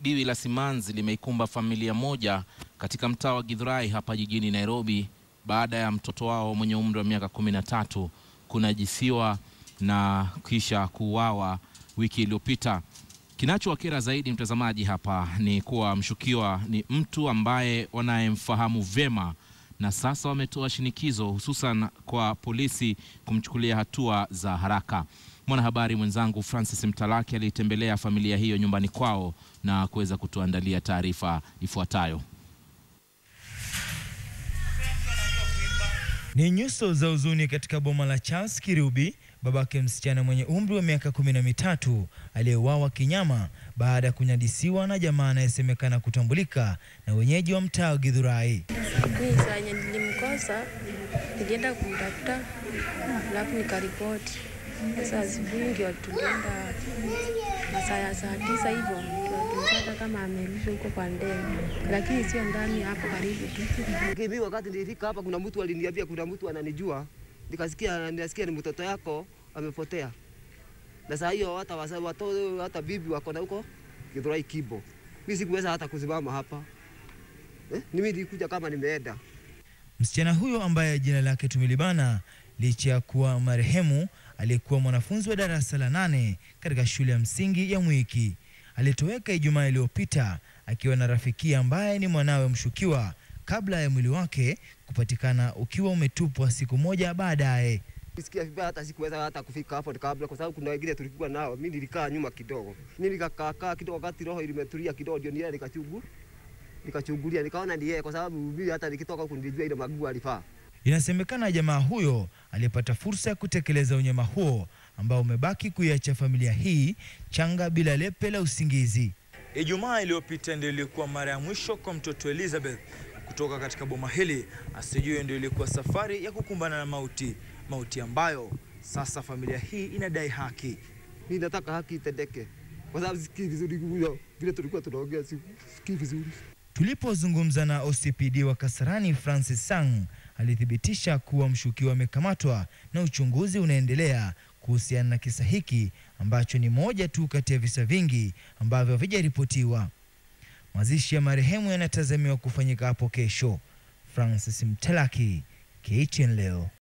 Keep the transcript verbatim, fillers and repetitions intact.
biwi la simanzi limeikumba familia moja katika mtaa wa Githurai hapa jijini Nairobi baada ya mtoto wao mwenye umri wa miaka kumi na tatu kunajisiwa na kisha kuuawa wiki iliyopita. Kinachowakera zaidi mtazamaji hapa ni kuwa mshukiwa ni mtu ambaye wanayemfahamu vema, na sasa wametoa shinikizo hususan kwa polisi kumchukulia hatua za haraka. Mwanahabari mwenzangu Francis Mtalaki alitembelea familia hiyo nyumbani kwao na kuweza kutuandalia taarifa ifuatayo. Ni nyuso za huzuni katika boma la Charles Kirubi, babake msichana mwenye umri wa miaka kumi na mitatu aliyeuawa kinyama baada ya kunyadisiwa na jamaa anayesemekana kutambulika na wenyeji wa mtaa wa Githurai. Nilimkosa, nilienda kumtafuta, alafu nikaripoti. Sasa asubuhi tulienda masaa ya saa tisa hivyo, tulipata kama amerudi huko kwa ndege, lakini sio ndani hapo karibu tu. Mimi wakati nilifika hapa kuna mtu aliniambia kuna mtu ananijua. Nikasikia nasikia ni mtoto yako amepotea. Na saa hiyo hata watoto hata bibi wako na huko Githurai Kibo. Mimi sikuweza hata kusimama hapa. Eh? Mimi nilikuja kama nimeenda. Msichana huyo ambaye jina lake tumilibana licha ya kuwa marehemu aliyekuwa mwanafunzi wa darasa la nane katika shule ya msingi ya Mwiki, alitoweka Ijumaa iliyopita akiwa na rafiki ambaye ni mwanawe mshukiwa kabla ya mwili wake kupatikana ukiwa umetupwa siku moja baadaye. Nisikia vibaya hata sikuweza hata kufika hapo kabla kwa sababu kuna wengine tulikuwa nao. Mimi nilikaa nyuma kidogo. Mimi nikakaa kidogo wakati roho ilimetulia kidogo ndio niende nikachungu. Nikachungulia nikaona ni yeye kwa sababu mimi hata nikitoka huko nilijua ile maguu alifaa. Inasemekana jamaa huyo alipata fursa ya kutekeleza unyama huo ambao umebaki kuiacha familia hii changa bila lepe la usingizi. Ijumaa iliyopita ndio ilikuwa mara ya mwisho kwa mtoto Elizabeth kutoka katika boma hili. Asijue ndio ilikuwa safari ya kukumbana na mauti, mauti ambayo sasa familia hii inadai haki. Mimi nataka haki itendeke kwa sababu sikii vizuri huyo vile tulikuwa tunaongea sikii vizuri. Tulipozungumza na O C P D wa Kasarani Francis Sang alithibitisha kuwa mshukiwa amekamatwa na uchunguzi unaendelea kuhusiana na kisa hiki ambacho ni moja tu kati ya visa vingi ambavyo havijaripotiwa. Mazishi ya marehemu yanatazamiwa kufanyika hapo kesho. Francis Mtalaki, K T N leo.